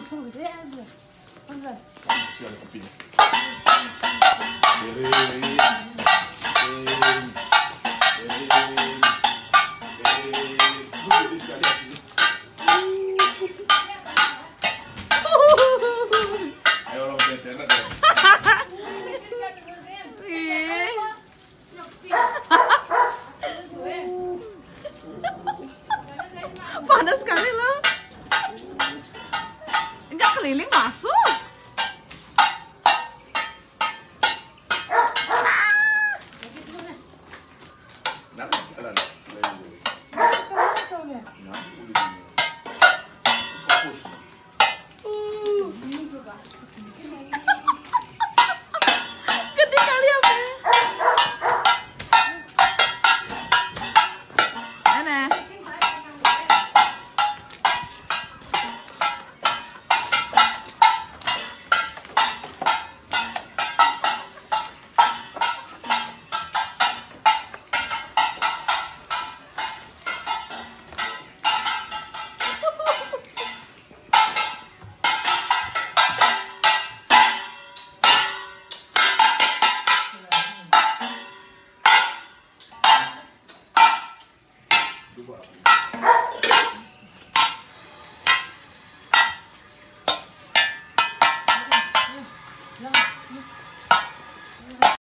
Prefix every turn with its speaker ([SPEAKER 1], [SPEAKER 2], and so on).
[SPEAKER 1] Udah aja. Udah.
[SPEAKER 2] Masih ada kopinya. Piring. Ayo lo internet ya.
[SPEAKER 1] Panas sekali loh. Enggak keliling masuk.